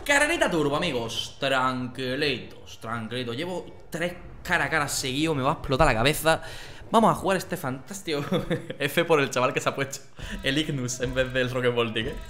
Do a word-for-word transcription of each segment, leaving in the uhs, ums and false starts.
Carrerita turbo, amigos. Tranquilitos, tranquilitos. Llevo tres cara a cara seguidos. Me va a explotar la cabeza. Vamos a jugar este fantástico F por el chaval que se ha puesto el Ignus en vez del Rocket Voltic, ¿eh?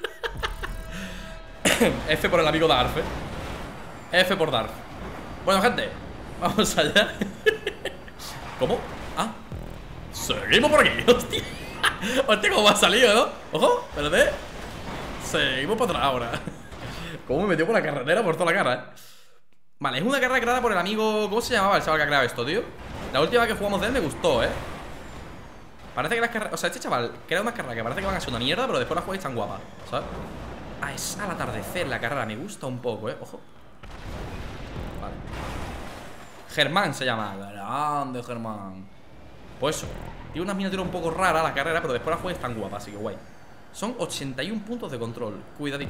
F por el amigo Darth, ¿eh? F por Darth. Bueno, gente, vamos allá. ¿Cómo? Ah, seguimos por aquí, hostia. Hostia, cómo me ha salido, ¿no? Ojo, espérate. Seguimos por atrás ahora. Cómo me metió por la carretera, por toda la cara, ¿eh? Vale, es una carrera creada por el amigo... ¿Cómo se llamaba el chaval que ha creado esto, tío? La última que jugamos de él me gustó, ¿eh? Parece que las carreras... O sea, este chaval crea unas carreras que parece que van a ser una mierda, pero después las jugáis tan guapas, ¿sabes? Ah, es al atardecer la carrera. Me gusta un poco, ¿eh? Ojo. Vale. Germán se llama. Grande Germán. Pues eso. Tiene unas miniaturas un poco raras la carrera, pero después las jugáis tan guapas, así que guay. Son ochenta y un puntos de control. Cuidadito.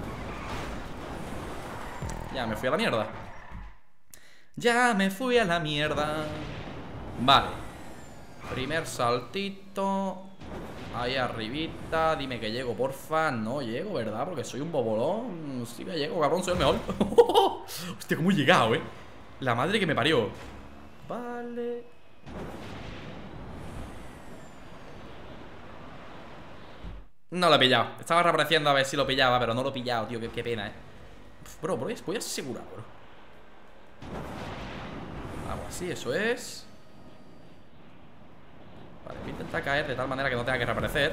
Ya me fui a la mierda. Ya me fui a la mierda. Vale. Primer saltito. Ahí arribita. Dime que llego, porfa. No llego, ¿verdad? Porque soy un bobolón. Sí me llego, cabrón, soy el mejor. Hostia, cómo he llegado, eh. La madre que me parió. Vale. No lo he pillado. Estaba reapareciendo a ver si lo pillaba, pero no lo he pillado, tío. Qué, qué pena, eh. Bro, bro, voy a asegurar, bro. Algo así, eso es. Vale, voy a intentar caer de tal manera que no tenga que reaparecer.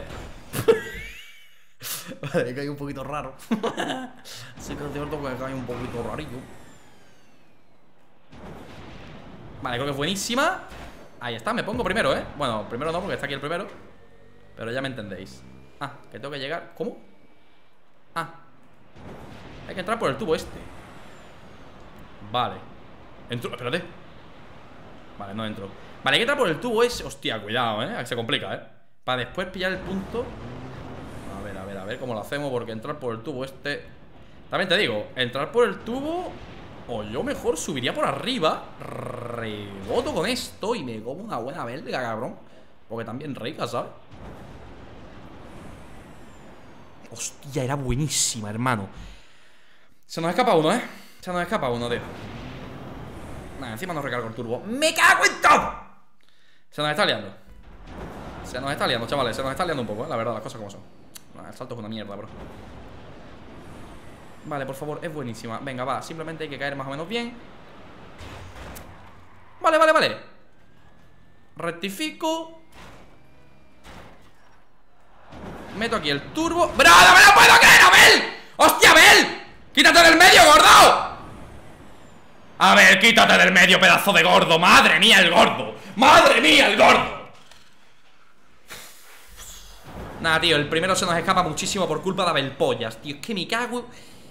Vale, he caído un poquito raro. Sí que es cierto que he caído un poquito rarillo. Vale, creo que es buenísima. Ahí está, me pongo primero, ¿eh? Bueno, primero no, porque está aquí el primero. Pero ya me entendéis. Ah, que tengo que llegar. ¿Cómo? Ah, hay que entrar por el tubo este. Vale. Entro, espérate. Vale, no entro. Vale, hay que entrar por el tubo ese. Hostia, cuidado, eh, se complica, eh. Para después pillar el punto. A ver, a ver, a ver cómo lo hacemos. Porque entrar por el tubo este... También te digo, entrar por el tubo... O yo mejor subiría por arriba. Reboto con esto y me como una buena belga, cabrón. Porque también rica, ¿sabes? Hostia, era buenísima, hermano. Se nos escapa uno, ¿eh? Se nos escapa uno, tío. Nada, encima nos recargo el turbo. ¡Me cago en todo! Se nos está liando. Se nos está liando, chavales. Se nos está liando un poco, ¿eh? La verdad, las cosas como son. Nah, el salto es una mierda, bro. Vale, por favor, es buenísima. Venga, va, simplemente hay que caer más o menos bien. Vale, vale, vale. Rectifico. Meto aquí el turbo. ¡Bro, no me lo puedo creer, Abel! ¡Hostia, Abel! ¡Quítate del medio, gordo! A ver, quítate del medio, pedazo de gordo. ¡Madre mía, el gordo! ¡Madre mía, el gordo! Nada, tío, el primero se nos escapa muchísimo por culpa de Abel Pollas, tío. Es que me cago.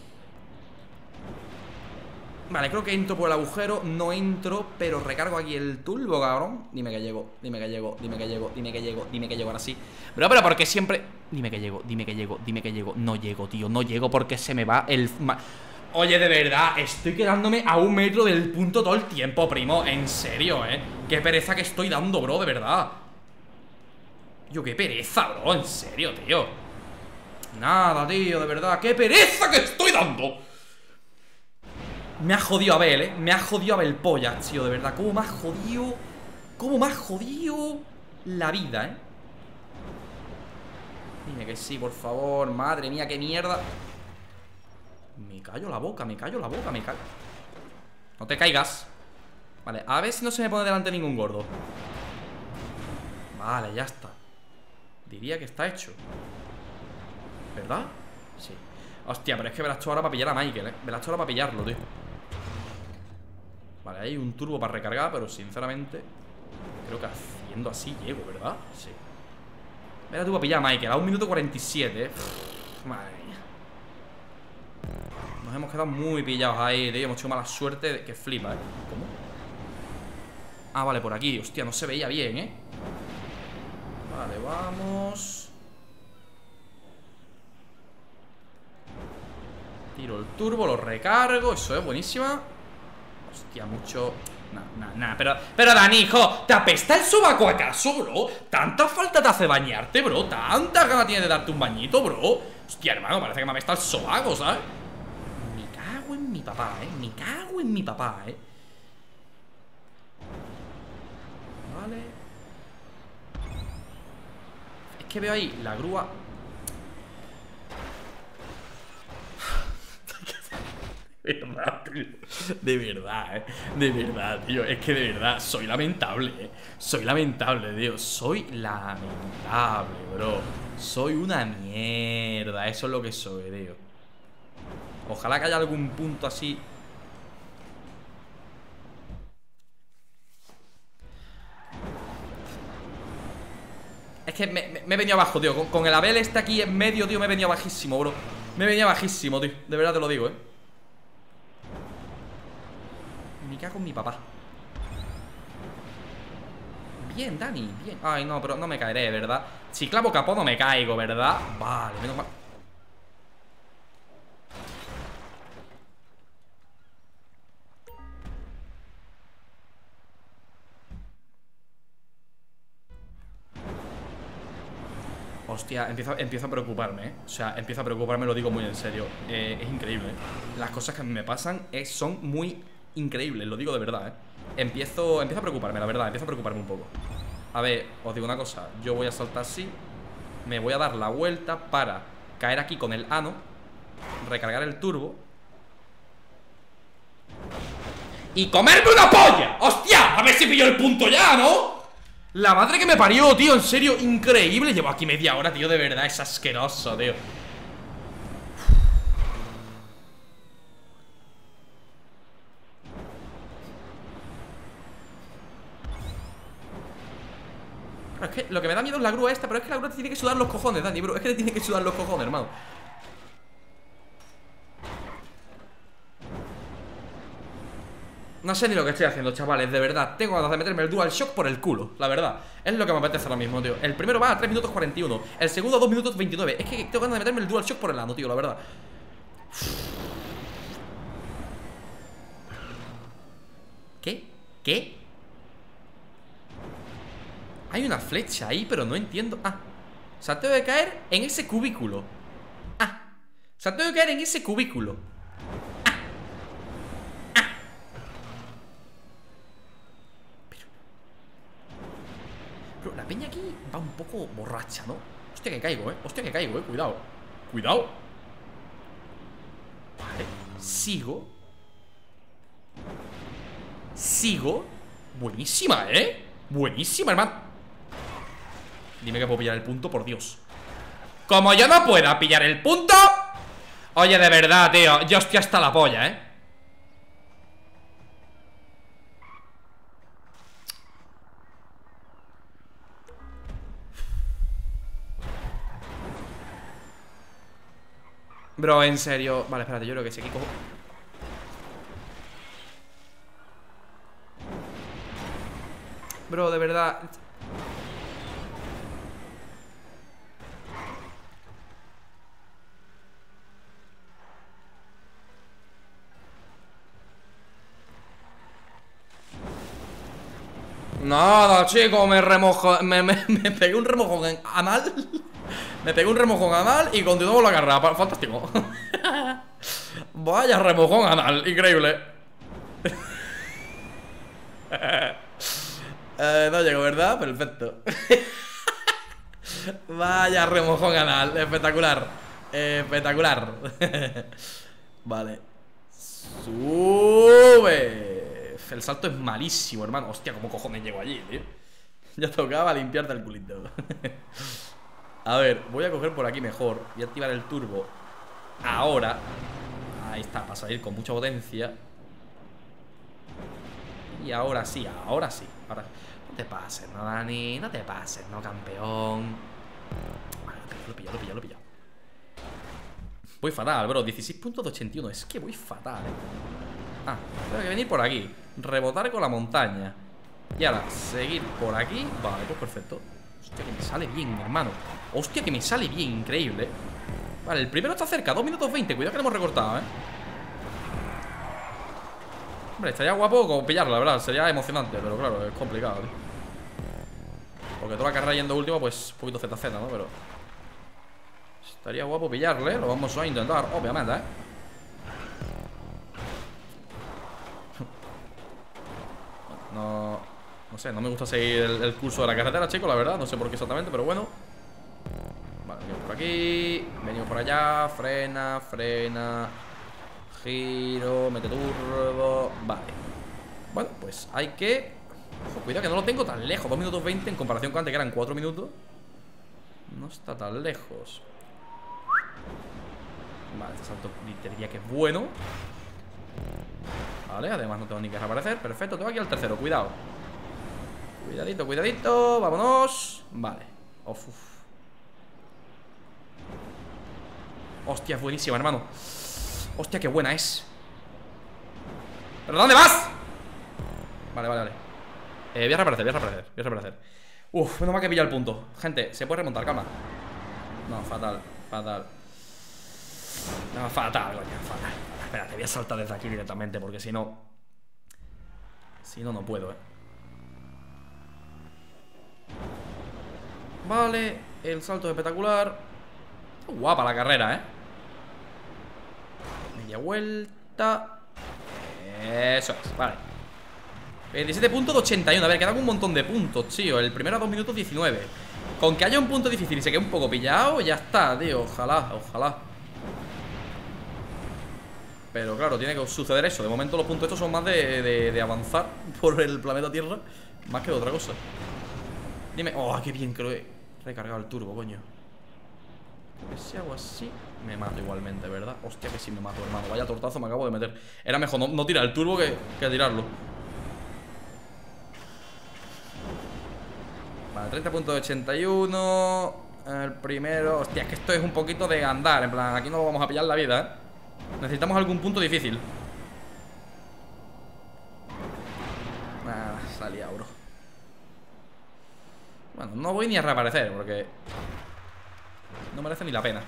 Vale, creo que entro por el agujero. No entro, pero recargo aquí el turbo, cabrón. Dime que llego, dime que llego, dime que llego, dime que llego, dime que llego, ahora sí. Bro, pero porque siempre... Dime que llego, dime que llego, dime que llego. No llego, tío, no llego porque se me va el... Oye, de verdad, estoy quedándome a un metro del punto todo el tiempo, primo. En serio, eh. Qué pereza que estoy dando, bro, de verdad. Yo, qué pereza, bro, en serio, tío. Nada, tío, de verdad. Qué pereza que estoy dando. Me ha jodido Abel, eh. Me ha jodido Abel Pollas, tío, de verdad. Cómo me ha jodido. Cómo me ha jodido la vida, eh. Dime que sí, por favor. Madre mía, qué mierda. Me callo la boca, me callo la boca, me callo. No te caigas. Vale, a ver si no se me pone delante ningún gordo. Vale, ya está. Diría que está hecho. ¿Verdad? Sí. Hostia, pero es que verás tú ahora para pillar a Michael, eh. Verás tú ahora para pillarlo, tío. Vale, hay un turbo para recargar, pero sinceramente creo que haciendo así llego, ¿verdad? Sí. Verás tú para pillar a Michael a un minuto cuarenta y siete, eh. Madre mía. Nos hemos quedado muy pillados ahí, tío. Hemos hecho mala suerte de que flipa, ¿eh? ¿Cómo? Ah, vale, por aquí. Hostia, no se veía bien, ¿eh? Vale, vamos. Tiro el turbo, lo recargo. Eso es, buenísima. Hostia, mucho... Nah, nah, nah, pero... Pero, Dani, hijo, ¿te apesta el sobaco acaso, bro? ¿Tanta falta te hace bañarte, bro? ¿Tantas ganas tienes de darte un bañito, bro? Hostia, hermano, parece que me apesta el sobaco, ¿sabes? Me cago en mi papá, eh. Me cago en mi papá, eh. Vale. Es que veo ahí la grúa. De verdad, tío. De verdad, eh. De verdad, tío. Es que de verdad, soy lamentable, eh. Soy lamentable, tío. Soy lamentable, bro. Soy una mierda. Eso es lo que soy, tío. Ojalá que haya algún punto así. Es que me, me, me he venido abajo, tío. Con, con el Abel este aquí en medio, tío, me he venido bajísimo, bro. Me he venido bajísimo, tío. De verdad te lo digo, eh. Me cago en mi papá. Bien, Dani, bien. Ay, no, pero no me caeré, ¿verdad? Si clavo capó no me caigo, ¿verdad? Vale, menos mal. Hostia, empiezo, empiezo a preocuparme, ¿eh? O sea, empiezo a preocuparme, lo digo muy en serio. eh, Es increíble, ¿eh? Las cosas que a mí me pasan es, son muy increíbles, lo digo de verdad, ¿eh? Empiezo, empiezo a preocuparme, la verdad, empiezo a preocuparme un poco. A ver, os digo una cosa. Yo voy a saltar así. Me voy a dar la vuelta para caer aquí con el ano, recargar el turbo y comerme una polla. ¡Hostia! A ver si pillo el punto ya, ¿no? La madre que me parió, tío, en serio, increíble. Llevo aquí media hora, tío, de verdad, es asqueroso, tío. Es que lo que me da miedo es la grúa esta. Pero es que la grúa te tiene que sudar los cojones, Dani, bro. Es que te tiene que sudar los cojones, hermano. No sé ni lo que estoy haciendo, chavales, de verdad. Tengo ganas de meterme el DualShock por el culo, la verdad. Es lo que me apetece ahora mismo, tío. El primero va a tres minutos cuarenta y uno. El segundo a dos minutos veintinueve. Es que tengo ganas de meterme el DualShock por el ano, tío, la verdad. ¿Qué? ¿Qué? Hay una flecha ahí, pero no entiendo. Ah, o sea, tengo que caer en ese cubículo. Ah, o sea, tengo que caer en ese cubículo. Ah, ah. Pero, pero la peña aquí va un poco borracha, ¿no? Hostia que caigo, eh. Hostia que caigo, eh. Cuidado. Cuidado. Vale, sigo. Sigo. Buenísima, eh. Buenísima, hermano. Dime que puedo pillar el punto, por Dios. Como yo no pueda pillar el punto. Oye, de verdad, tío. Yo estoy hasta la polla, eh. Bro, en serio. Vale, espérate, yo creo que sí, aquí cojo. Bro, de verdad. Nada, chico, me remojo. Me, me, me pegué un remojón en anal. Me pegué un remojón anal y continuamos la carrera. Fantástico. Vaya remojón anal, increíble. eh, No llego, ¿verdad? Perfecto. Vaya remojón anal, espectacular. Espectacular. Vale. Sube. El salto es malísimo, hermano. Hostia, ¿cómo cojones llego allí, tío? Ya tocaba limpiarte el culito. A ver, voy a coger por aquí mejor. Voy a activar el turbo ahora. Ahí está, para salir con mucha potencia. Y ahora sí, ahora sí ahora... No te pases, no, Dani. No te pases, no, campeón. Vale, lo he pillado, lo he pillado, lo he pillado. Voy fatal, bro, dieciséis puntos de ochenta y uno. Es que voy fatal, eh. Ah, tengo que venir por aquí, rebotar con la montaña y ahora seguir por aquí. Vale, pues perfecto. Hostia, que me sale bien, hermano. Hostia, que me sale bien, increíble. Vale, el primero está cerca, dos minutos veinte. Cuidado que lo hemos recortado, eh. Hombre, estaría guapo como pillarlo, la verdad. Sería emocionante, pero claro, es complicado, tío. Porque toda la carrera yendo último, pues un poquito Z Z, ¿no? Pero estaría guapo pillarle. Lo vamos a intentar, obviamente, ¿eh? No, no sé, no me gusta seguir el, el curso de la carretera, chicos, la verdad. No sé por qué exactamente, pero bueno. Vale, venimos por aquí. Venimos por allá. Frena, frena. Giro, mete turbo. Vale. Bueno, pues hay que... Ojo, cuidado que no lo tengo tan lejos. dos minutos veinte en comparación con antes que eran cuatro minutos. No está tan lejos. Vale, este salto diría que es bueno. Vale, además no tengo ni que reaparecer. Perfecto, tengo aquí al tercero, cuidado. Cuidadito, cuidadito, vámonos. Vale, uf, uf. Hostia, es buenísima, hermano. Hostia, qué buena es. ¿Pero dónde vas? Vale, vale, vale eh, Voy a reaparecer, voy a reaparecer, voy a reaparecer. Uf, menos mal que pilla el punto. Gente, se puede remontar, calma. No, fatal, fatal. No, fatal, coño, fatal. Espérate, voy a saltar desde aquí directamente, porque si no... Si no, no puedo, eh Vale, el salto es espectacular. Guapa la carrera, eh Media vuelta. Eso es, vale. veintisiete puntos de ochenta y uno. A ver, quedan un montón de puntos, tío. El primero a dos minutos diecinueve. Con que haya un punto difícil y se quede un poco pillado, ya está, tío. Ojalá, ojalá. Pero claro, tiene que suceder eso. De momento los puntos estos son más de, de, de avanzar por el planeta Tierra, más que de otra cosa. Dime, oh, qué bien que lo he recargado el turbo, coño. Que si hago así, me mato igualmente, ¿verdad? Hostia, que sí me mato, hermano. Vaya tortazo me acabo de meter. Era mejor no, no tirar el turbo que, que tirarlo. Vale, treinta puntos de ochenta y uno. El primero. Hostia, es que esto es un poquito de andar. En plan, aquí no lo vamos a pillar la vida, ¿eh? Necesitamos algún punto difícil. Ah, salía, bro. Bueno, no voy ni a reaparecer porque no merece ni la pena.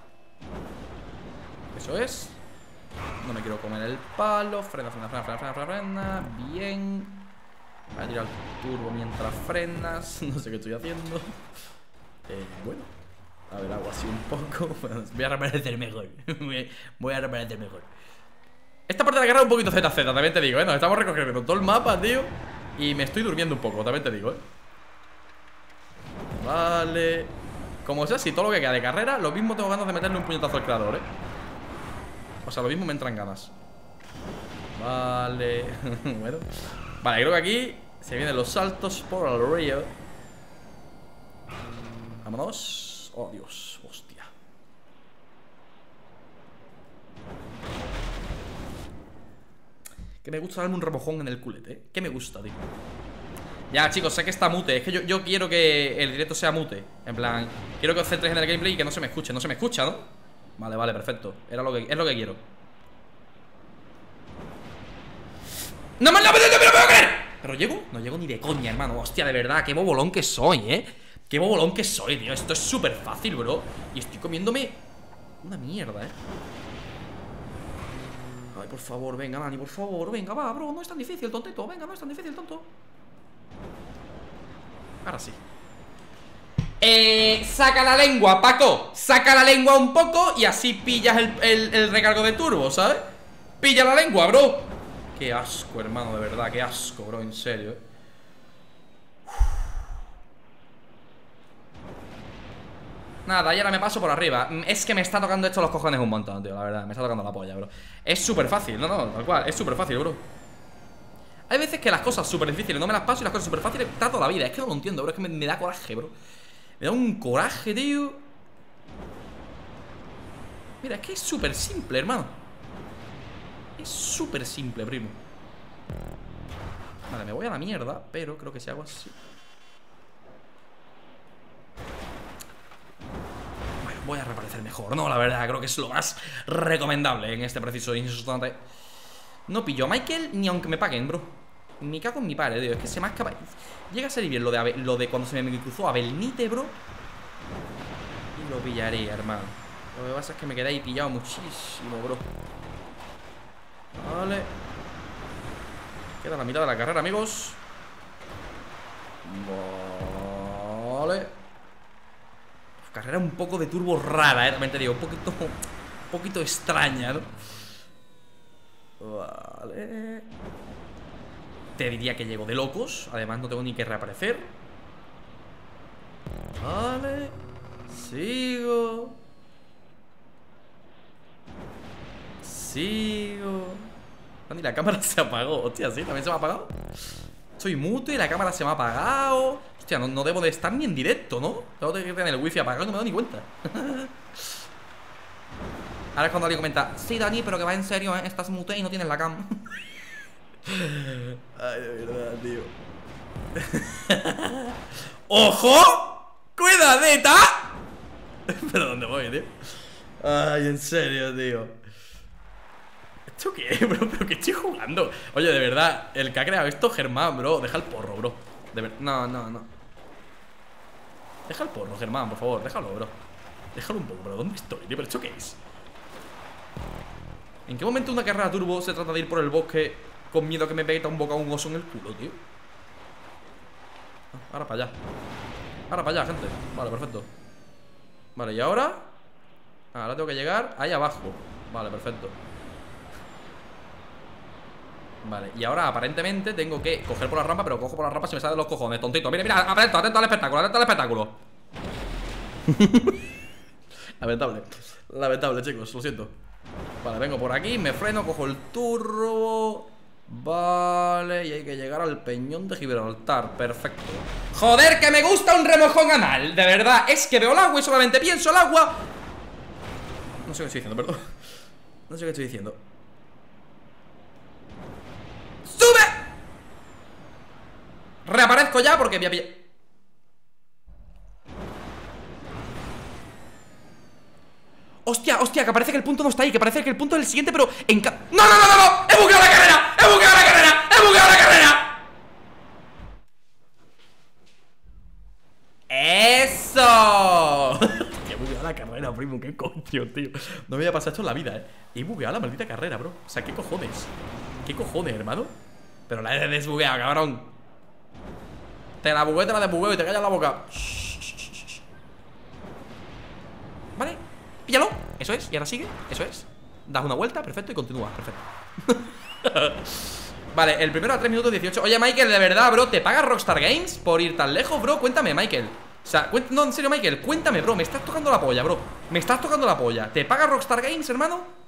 Eso es. No me quiero comer el palo. Frena, frena, frena, frena, frena, frena. Bien. Voy a tirar el turbo mientras frenas. No sé qué estoy haciendo. Eh, bueno. A ver, hago así un poco. Voy a reaparecer mejor. Voy a reaparecer mejor. Esta parte de la carrera es un poquito Z Z, también te digo, ¿eh? Nos estamos recorriendo todo el mapa, tío. Y me estoy durmiendo un poco, también te digo, ¿eh? Vale. Como sea, si todo lo que queda de carrera, lo mismo tengo ganas de meterle un puñetazo al creador, ¿eh? O sea, lo mismo me entran ganas. Vale. Bueno. Vale, creo que aquí se vienen los saltos por el río. Vámonos. Oh, Dios, hostia. Que me gusta darme un remojón en el culete, ¿eh? Que me gusta, tío. Ya, chicos, sé que está mute. Es que yo, yo quiero que el directo sea mute. En plan, quiero que os centréis en el gameplay y que no se me escuche. No se me escucha, ¿no? Vale, vale, perfecto. Era lo que, es lo que quiero. ¡No me lo puedo creer! ¿Pero llego? No llego ni de coña, hermano. Hostia, de verdad, qué bobolón que soy, ¿eh? Qué bobolón que soy, tío. Esto es súper fácil, bro. Y estoy comiéndome una mierda, ¿eh? Ay, por favor, venga, Dani, por favor. Venga, va, bro, no es tan difícil, tontito. Venga, no es tan difícil, tonto. Ahora sí. Eh, saca la lengua, Paco. Saca la lengua un poco y así pillas el, el, el recargo de turbo, ¿sabes? Pilla la lengua, bro. Qué asco, hermano, de verdad, qué asco, bro, en serio, ¿eh? Nada, y ahora me paso por arriba. Es que me está tocando esto los cojones un montón, tío, la verdad. Me está tocando la polla, bro. Es súper fácil, no, no, tal cual. Es súper fácil, bro. Hay veces que las cosas súper difíciles no me las paso y las cosas súper fáciles trato la vida. Es que no lo entiendo, bro. Es que me, me da coraje, bro. Me da un coraje, tío. Mira, es que es súper simple, hermano. Es súper simple, primo. Vale, me voy a la mierda, pero creo que si hago así... Bueno, voy a reaparecer mejor, ¿no? La verdad, creo que es lo más recomendable en este preciso instante. No pillo a Michael ni aunque me paguen, bro. Me cago en mi padre, tío. Es que se me ha escapado. Llega a ser bien lo de, lo de cuando se me cruzó a Belnite, bro. Y lo pillaré, hermano. Lo que pasa es que me quedé ahí pillado muchísimo, bro. Vale. Queda la mitad de la carrera, amigos. Vale. Carrera un poco de turbo rara, eh, también te digo. Un poquito, un poquito extraña, ¿no? Vale. te diría que llego de locos. Además no tengo ni que reaparecer. Vale. Sigo. Sigo. Y la cámara se apagó. Hostia, ¿sí? ¿También se me ha apagado? Soy mute y la cámara se me ha apagado. Hostia, no, no debo de estar ni en directo, ¿no? Tengo que tener el wifi apagado y no me doy ni cuenta. Ahora es cuando alguien comenta: sí, Dani, pero que va en serio, ¿eh? Estás mute y no tienes la cam. Ay, de verdad, tío. ¡Ojo! ¡Cuidadita! ¿Pero dónde voy, tío? Ay, en serio, tío. ¿Esto qué es, bro? ¿Pero qué estoy jugando? Oye, de verdad, el que ha creado esto, Germán, bro. Deja el porro, bro. De verdad. No, no, no. Deja el porro, Germán, por favor. Déjalo, bro. Déjalo un poco, bro. ¿Dónde estoy, tío? ¿Pero esto qué es? ¿En qué momento una carrera turbo se trata de ir por el bosque con miedo a que me pegue un boca un oso en el culo, tío? Ahora para allá. Ahora para allá, gente. Vale, perfecto. Vale, ¿y ahora? Ahora tengo que llegar ahí abajo. Vale, perfecto. Vale, y ahora aparentemente tengo que coger por la rampa, pero cojo por la rampa y se me sale de los cojones, tontito. Mira, mira, atento, atento al espectáculo, atento al espectáculo. Lamentable. Lamentable, chicos, lo siento. Vale, vengo por aquí, me freno, cojo el turbo. Vale, y hay que llegar al peñón de Gibraltar, perfecto. Joder, que me gusta un remojón anal. De verdad, es que veo el agua y solamente pienso el agua. No sé qué estoy diciendo, perdón. No sé qué estoy diciendo. ¡Sube! Reaparezco ya porque voy a pillar. Hostia, hostia, que parece que el punto no está ahí. Que parece que el punto es el siguiente, pero en ca... ¡No, no, no, no, no! ¡He bugueado la carrera! ¡He bugueado la carrera! ¡He bugueado la carrera! ¡Eso! He bugueado la carrera, primo. ¿Qué coño, tío? No me había pasado esto en la vida, eh. He bugueado la maldita carrera, bro. O sea, ¿qué cojones? ¿Qué cojones, hermano? Pero la he desbugueado, cabrón. Te la bugueo, te la desbugueo y te callas la boca. Vale, píllalo. Eso es, y ahora sigue, eso es. Das una vuelta, perfecto, y continúa, perfecto. Vale, el primero a tres minutos dieciocho. Oye, Michael, de verdad, bro, ¿te paga Rockstar Games por ir tan lejos, bro? Cuéntame, Michael. O sea, no, en serio, Michael, cuéntame, bro. Me estás tocando la polla, bro. Me estás tocando la polla. ¿Te paga Rockstar Games, hermano?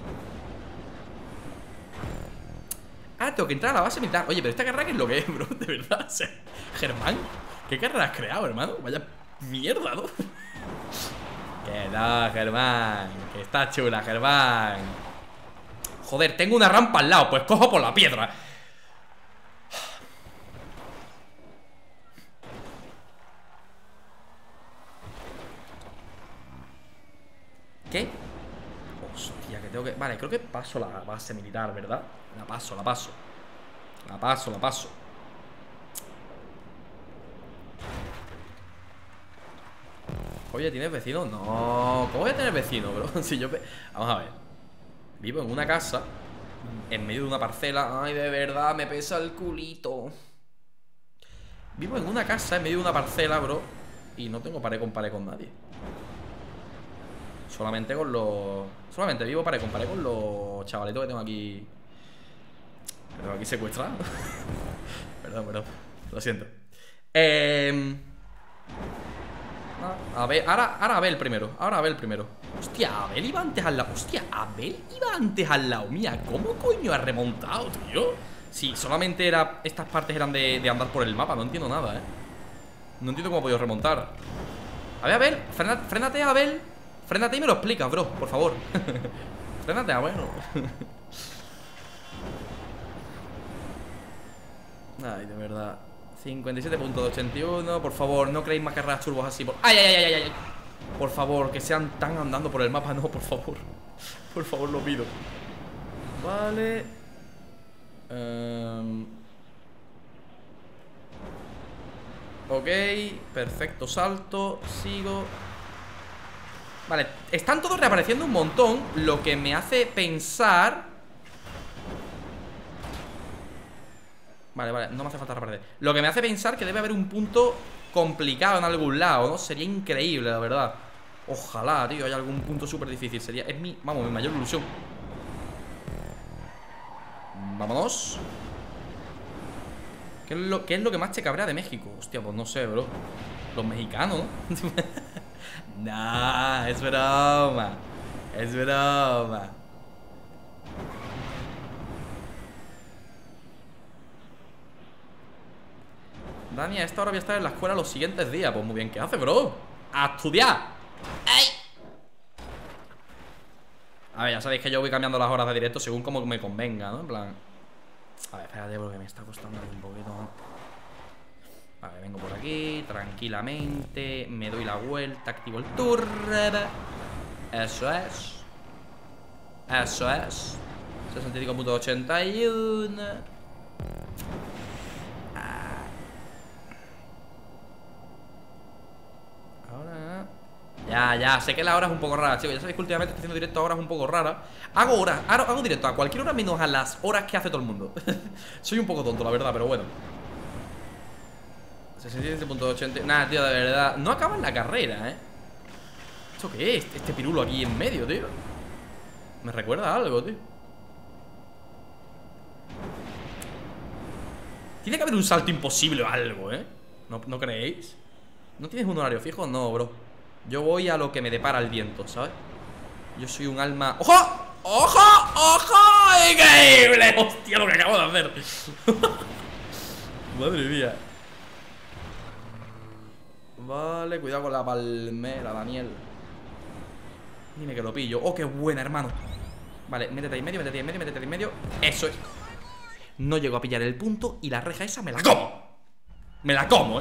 Ah, tengo que entrar a la base militar. Oye, pero esta carrera, ¿qué es lo que es, bro? De verdad, o sea, Germán, ¿qué carrera has creado, hermano? Vaya mierda, ¿no? Que no, Germán, que está chula, Germán. Joder, tengo una rampa al lado. Pues cojo por la piedra. ¿Qué? Hostia, que tengo que... Vale, creo que paso la base militar, ¿verdad? La paso, la paso. La paso, la paso. Oye, ¿tienes vecino? No, ¿cómo voy a tener vecino, bro? Si yo... Vamos a ver. Vivo en una casa en medio de una parcela. Ay, de verdad, me pesa el culito. Vivo en una casa en medio de una parcela, bro, y no tengo pared con pared con nadie. Solamente con los... Solamente vivo pared con pared con los chavalitos que tengo aquí. Que tengo aquí secuestrados. Perdón, perdón. Lo siento. Eh... A ver, ahora, ahora Abel primero. Ahora Abel primero. Hostia, Abel iba antes al lado. Hostia, Abel iba antes al lado mía. ¿Cómo coño ha remontado, tío? Sí, solamente era... Estas partes eran de, de andar por el mapa. No entiendo nada, eh. No entiendo cómo ha podido remontar. A ver, Abel, frena, frénate, Abel. Frénate y me lo explicas, bro, por favor. Frénate, Abel. Ay, de verdad. cincuenta y siete punto ochenta y uno. Por favor, no creéis más carreras turbos así por... ¡Ay, ay, ay, ay, ay! Por favor, que sean tan andando por el mapa. No, por favor. Por favor, lo pido. Vale. um... Ok, perfecto, salto. Sigo. Vale, están todos reapareciendo un montón. Lo que me hace pensar... Vale, vale, no me hace falta reaparecer. Lo que me hace pensar que debe haber un punto complicado en algún lado, ¿no? Sería increíble, la verdad. Ojalá, tío, haya algún punto súper difícil. Sería, es mi, vamos, mi mayor ilusión. Vámonos. ¿Qué es lo, qué es lo que más te cabrea de México? Hostia, pues no sé, bro. Los mexicanos, ¿no? Nah, es broma. Es broma. Dani, a esta hora voy a estar en la escuela los siguientes días. Pues muy bien, ¿qué hace, bro? ¡A estudiar! ¡Ay! A ver, ya sabéis que yo voy cambiando las horas de directo según como me convenga, ¿no? En plan... A ver, espérate porque me está costando un poquito. Vale, vengo por aquí, tranquilamente. Me doy la vuelta, activo el tour. Eso es. Eso es. sesenta y cinco punto ochenta y uno. Ahora... Ya, ya, sé que la hora es un poco rara, chicos. Ya sabéis que últimamente estoy haciendo directo a horas un poco raras. Hago horas, hago, hago directo a cualquier hora menos a las horas que hace todo el mundo. Soy un poco tonto, la verdad, pero bueno. sesenta y siete punto ochenta. Nada, tío, de verdad. No acaba en la carrera, ¿eh? ¿Esto qué es? Este pirulo aquí en medio, tío. Me recuerda a algo, tío. Tiene que haber un salto imposible o algo, ¿eh? ¿No, ¿no creéis? ¿No tienes un horario fijo? No, bro. Yo voy a lo que me depara el viento, ¿sabes? Yo soy un alma... ¡Ojo! ¡Ojo! ¡Ojo! ¡Increíble! Hostia, lo que acabo de hacer. Madre mía. Vale, cuidado con la palmera, Daniel. Dime que lo pillo. ¡Oh, qué buena, hermano! Vale, métete ahí en medio, métete ahí en medio, métete ahí en medio. Eso es. No llego a pillar el punto y la reja esa me la como. Me la como, eh.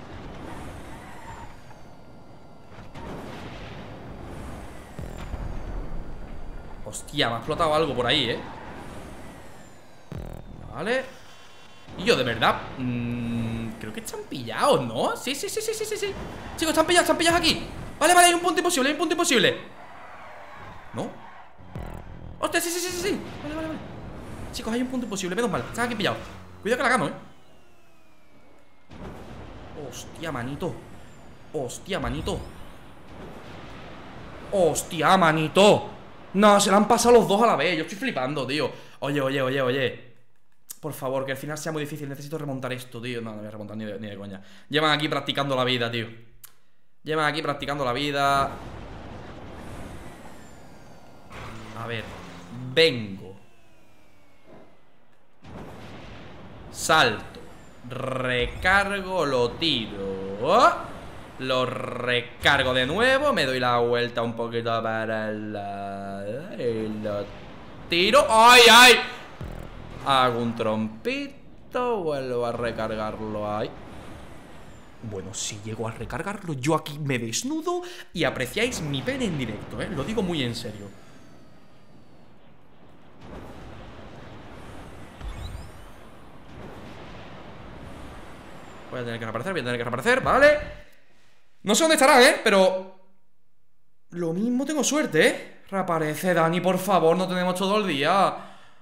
Hostia, me ha explotado algo por ahí, eh. Vale. Y yo, de verdad mmm, creo que están pillados, ¿no? Sí, sí, sí, sí, sí, sí, sí. Chicos, están pillados, están pillados aquí. Vale, vale, hay un punto imposible, hay un punto imposible. ¿No? Hostia, sí, sí, sí, sí, sí. Vale, vale, vale. Chicos, hay un punto imposible, menos mal. Están aquí pillados. Cuidado que la gano, eh. Hostia, manito. Hostia, manito. Hostia, manito. No, se la han pasado los dos a la vez. Yo estoy flipando, tío. Oye, oye, oye, oye. Por favor, que al final sea muy difícil. Necesito remontar esto, tío. No, no voy a remontar ni de, ni de coña. Llevan aquí practicando la vida, tío. Llevan aquí practicando la vida. A ver. Vengo. Salto. Recargo, lo tiro. ¡Oh! Lo recargo de nuevo. Me doy la vuelta un poquito para el lado y lo tiro. ¡Ay, ay! Hago un trompito. Vuelvo a recargarlo ahí. Bueno, si llego a recargarlo, yo aquí me desnudo y apreciáis mi pene en directo, ¿eh? Lo digo muy en serio. Voy a tener que reaparecer, voy a tener que reaparecer, ¿vale? No sé dónde estará, ¿eh? Pero... lo mismo tengo suerte, ¿eh? Reaparece, Dani, por favor, no tenemos todo el día.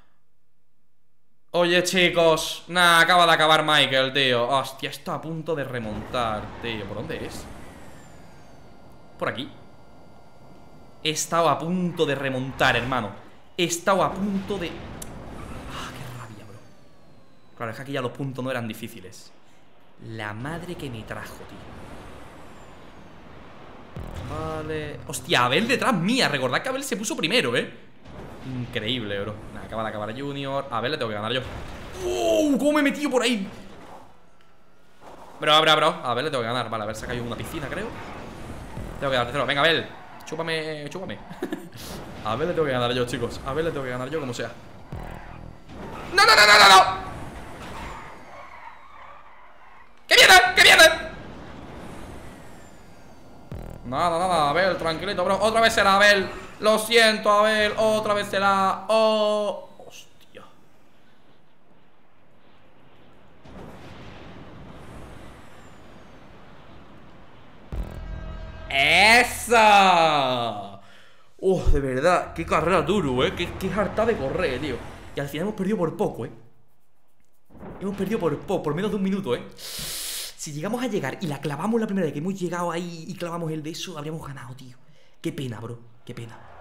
Oye, chicos. Nah, acaba de acabar Michael, tío. Hostia, está a punto de remontar, tío. ¿Por dónde es? Por aquí. He estado a punto de remontar, hermano. He estado a punto de... ah, qué rabia, bro. Claro, es que aquí ya los puntos no eran difíciles. La madre que me trajo, tío. Vale. Hostia, Abel detrás mía. Recordad que Abel se puso primero, ¿eh? Increíble, bro. Nah, acaba de acabar Junior. A ver, le tengo que ganar yo. ¡Uh! ¿Cómo me he metido por ahí? Bro, bro, bro. A ver, le tengo que ganar. Vale, a ver, se ha caído en una piscina, creo. Tengo que dar tercero. Venga, Abel. Chúpame, chúpame. A ver, le tengo que ganar yo, chicos. A ver, le tengo que ganar yo como sea. ¡No, no, no, no, no! no! ¡Que viene! ¡Que viene! Nada, nada, Abel, tranquilito, bro. Otra vez será Abel. Lo siento, Abel. Otra vez será. Oh. Hostia. ¡Esa! Oh, de verdad. Qué carrera duro, eh. Qué, qué harta de correr, tío. Y al final hemos perdido por poco, eh. Hemos perdido por poco, por menos de un minuto, eh. Si llegamos a llegar y la clavamos la primera vez que hemos llegado ahí y clavamos el de eso, habríamos ganado, tío. Qué pena, bro. Qué pena.